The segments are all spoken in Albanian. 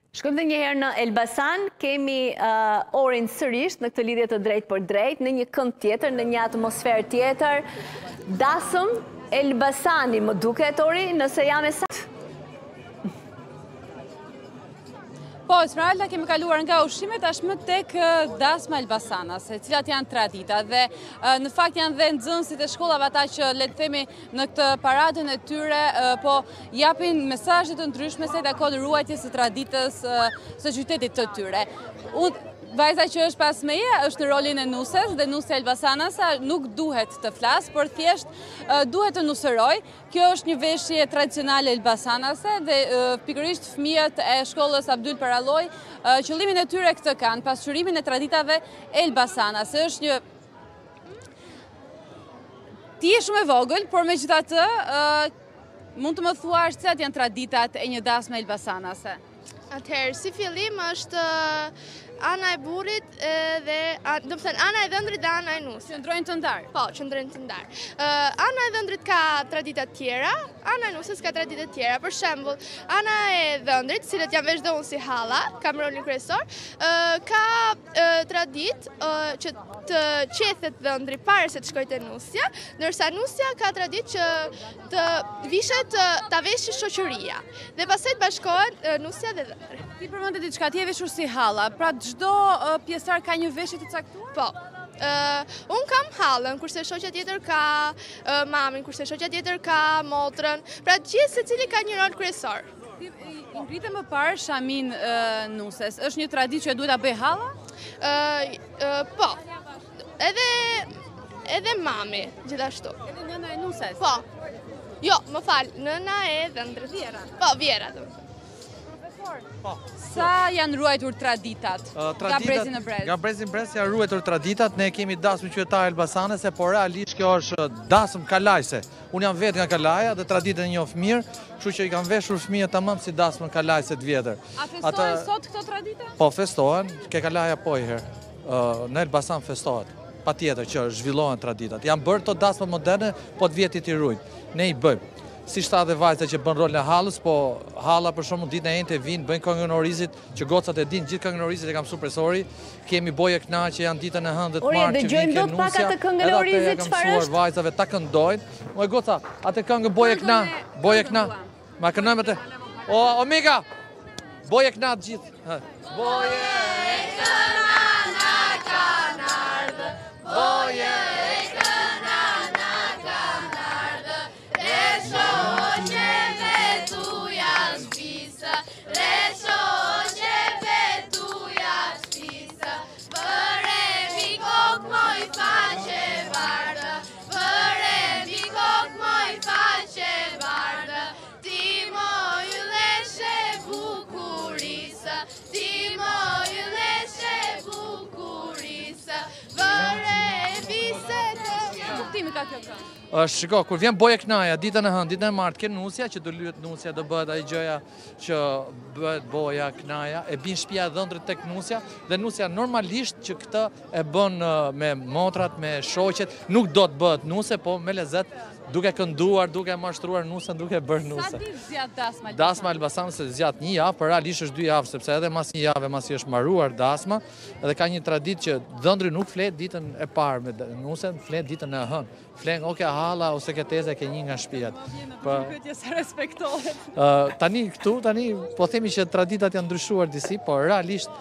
Shkojmë dhe njëherë në Elbasan, kemi orin sërish në këtë lidhje të drejt për drejt, në një kënd tjetër, në një atmosferë tjetër. Dasëm, Elbasani, më duket ori, nëse jam e saktë. Po, Esmeralda, kemi kaluar nga ushqimet tashmë tek dasma elbasanase, cilat janë tradita dhe në fakt janë dhe nxënësit e shkollave ata që le të themi në këtë paradën e tyre, po japin mesazhe të ndryshme se takon ruajtjes së traditës së qytetit të tyre. Vajza që është pas meje është në rolin e nuses dhe nusja elbasanase nuk duhet të flasë, por thjesht duhet të nusëroj. Kjo është një veshje tradicionale elbasanase dhe pikërisht fëmijët e shkollës Abdyl Paralloj qëllimin e tyre këtë kanë, pasqyrimin e traditave elbasanase. Është një ti je shumë e vogël, por megjithatë mund të më thuash cilat janë traditat e një dasme elbasanase? Atëherë, si fillim është ana e burrit dhe do të thënë ana e dhëndrit dhe ana e nusës. Qëndrojnë të ndarë? Po, qëndrojnë të ndarë. Ana e dhëndrit ka tradita tjera, ana e nusës ka tradita tjera. Për shembull, ana e dhëndrit, cilët janë veç dhënë si halla, ka rolin kryesor, ka traditë që të qethet dhëndri para se të shkojë te nusja, ndërsa nusja ka traditë që të vishet ta veshë shoqëria. Dhe pastaj të bashkohen nusja dhe dhëndri. Ti përmendë diçka, ti e veshur si halla, pra çdo pjesëtar ka një veshje të caktuar? Po. Unë kam hallën, kurse shoqja tjetër ka mamin, kurse shoqja tjetër ka motrën. Pra gjithë secili ka një rol kryesor. Ti ngritë më parë shamin nuses. Është një traditë që duhet ta bëj halla? Po. Edhe mami, gjithashtu. Edhe nëna e nuses? Po. Jo, më fal, nëna e dhëndrit. Vjera? Po, vjera do të thënë. Sa janë ruajtur traditat nga brezi në brez? Nga brezi në brez janë ruajtur traditat, ne kemi dasmë qytetar elbasanese, por realisht kjo është dasmë kalajse. Unë jam vetë nga Kalaja dhe traditën e njoh mirë, kështu që i kam veshur fëmijët tamam si dasmën kalajse të vjetër. A festohen sot këto tradita? Po, festohen, ke Kalaja po i herë. Në Elbasan festohet. Patjetër që zhvillohen traditat. Janë bërë të dasmë moderne, po të vjetit i rujnë. Ne i bëjmë. Si shta dhe vajzë që bën rol në hallës, po halla për shumë ditën e njëjtë vinë, bëjnë këngën orizit, që gocat e dinë, gjithë këngën orizit e kam supersori. Kemi boje kënaqë që janë ditën e hënë dhe të martë që vinë ke nusja. Edhe atë e kam mësuar vajzave ta këndojnë. Oj goca, atë këngë boje këna. Ma këndojmë atë. O Omega, boje këna të gjithë. Boje këna na kanë ardhë, boje shiko, kur vjen boje knaja, ditën e hënë, ditën e martë, ke nusja, që do lyhet nusja, do bëhet ai gjëja që bëhet boja, knaja, e bin shtëpia e dhëndrit tek nusja, dhe nusja normalisht që këtë e bën me motrat, me shoqet, nuk do të bëhet nuse, po me lezet, duke kënduar, duke mashtruar nusën, duke bërë nuse. Sa ditë zgjat dasma? Dasma elbasanase zgjat 1 javë, por realisht është 2 javë, sepse edhe mas 1 javë, mas i është mbaruar dasma, edhe ka një traditë që dhëndri nuk flet ditën e parë me nusën, flet ditën e hënë. Flen o ke halla ose ke teze ke një nga shtëpiat. Po pyetje se respektohet. Tani po themi që traditat janë ndryshuar disi, por realisht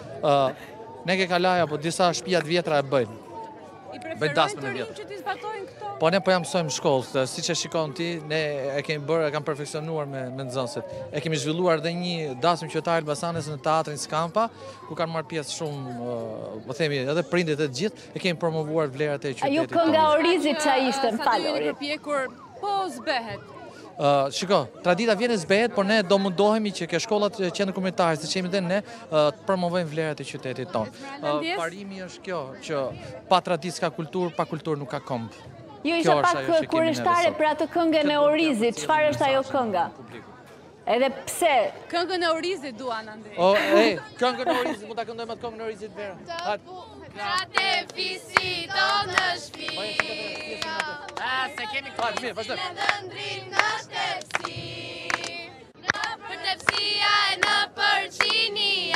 ne ke Kalaja, po disa shtëpia të vjetra e bëjnë. Bëjnë dasmën e vjetër. Që ti zbatojnë këto? Po ne po jam mësojmë shkollë, siç e shikon ti, ne e kemi bërë, e kam perfeksionuar me nxënësit. E kemi zhvilluar edhe një dasmë qytetar elbasanese në teatrin Skampa, ku kanë marrë pjesë shumë, po themi, edhe prindit e të gjithë, e kemi promovuar vlerat e qytetit. Ajo kënga orizit që ishte, më falë. Sa përpjekur, po zbehet. Shiko, tradita vjen e zbehet, por ne do mundohemi që ke shkollat qendër kombëtare, siç jemi dhe ne, të promovojmë vlerat e qytetit tonë. Parimi është kjo, që pa traditë ka kulturë, pa kulturë nuk ka këmbë. Jo, isha pak kurioztare për atë këngën e orizit, çfarë është ajo kënga? Edhe pse? Këngën e orizit duan Andrej. Këngën e orizit, mund ta këndojmë atë këngën e orizit vera. Gratë fisi do në shtëpi. Se kemi këngë, mirë, vazhdo. Në dhëndrin në shtëpsi. Në për tepsia e në përqini.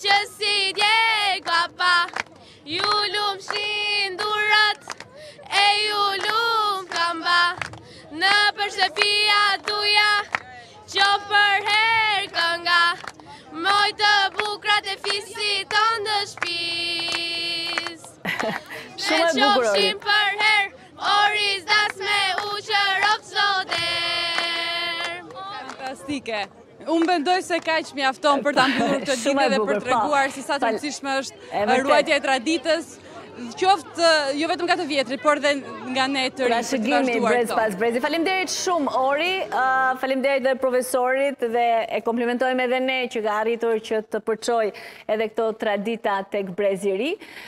që si djeg papa, ju lum shindurat, e ju lum kamba, në përshtëpia duja, që për her kënga, moj të bukrat e fisit të ndë shpis. Shumë e bukur, Ori. qofshim për her, oris das me uqërop soder. Fantastike. Unë mendoj se kaq mjafton për ta mbyllur këtë Shumë e lidhje dhe bukur, për treguar po. si sa të rëndësishme E është vërtet. ruajtja e traditës, qoftë jo vetëm nga të vjetri, por dhe nga ne të rinj. Trashëgimi brez pas brezi. Faleminderit shumë, Ori. Faleminderit dhe profesorit dhe e komplimentojmë edhe ne që ka arritur që të përçoj edhe këto tradita tek brezi i ri.